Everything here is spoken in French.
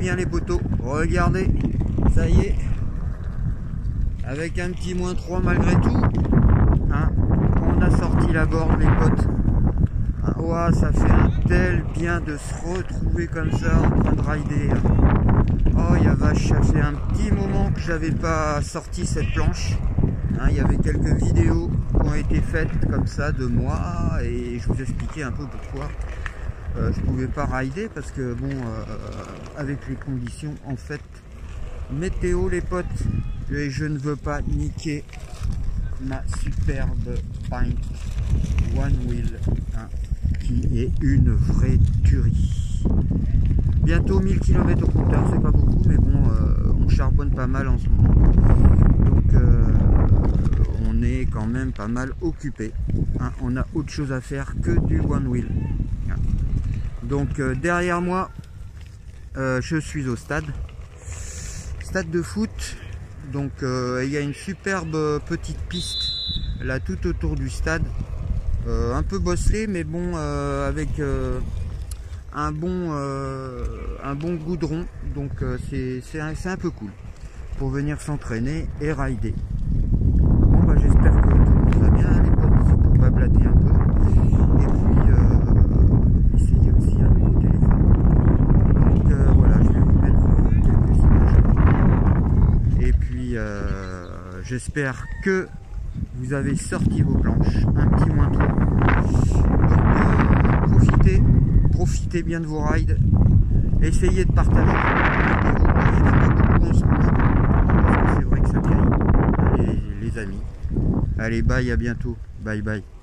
bien les potos. Regardez, ça y est. Avec un petit -3 malgré tout. Hein, on a sorti la board les potes. Hein, ouah, ça fait un tel bien de se retrouver comme ça en train de rider. Oh ya vache, ça fait un petit moment que j'avais pas sorti cette planche. Hein, il y avait quelques vidéos qui ont été faites comme ça de moi et je vous expliquais un peu pourquoi je pouvais pas rider parce que bon avec les conditions en fait météo les potes, et je ne veux pas niquer ma superbe Pint One Wheel hein, qui est une vraie tuerie. Bientôt 1000 km au compteur, c'est pas beaucoup mais bon on charbonne pas mal en ce moment, donc on est quand même pas mal occupé hein, on a autre chose à faire que du One Wheel. Donc derrière moi je suis au stade de foot, donc il y a une superbe petite piste là tout autour du stade, un peu bosselée mais bon avec un bon goudron, donc c'est un peu cool pour venir s'entraîner et rider. Bon bah j'espère que tout le monde va bien les potes, c'est pour bablater un peu et puis essayer aussi un nouveau téléphone. Donc voilà, je vais vous mettre quelques images et puis j'espère que vous avez sorti vos planches, un petit -3. Donc profitez bien de vos rides, essayez de partager la vidéo. Il n'y en a pas beaucoup en ce moment parce que c'est vrai que ça vieillit les amis. Allez, bye, à bientôt, bye bye.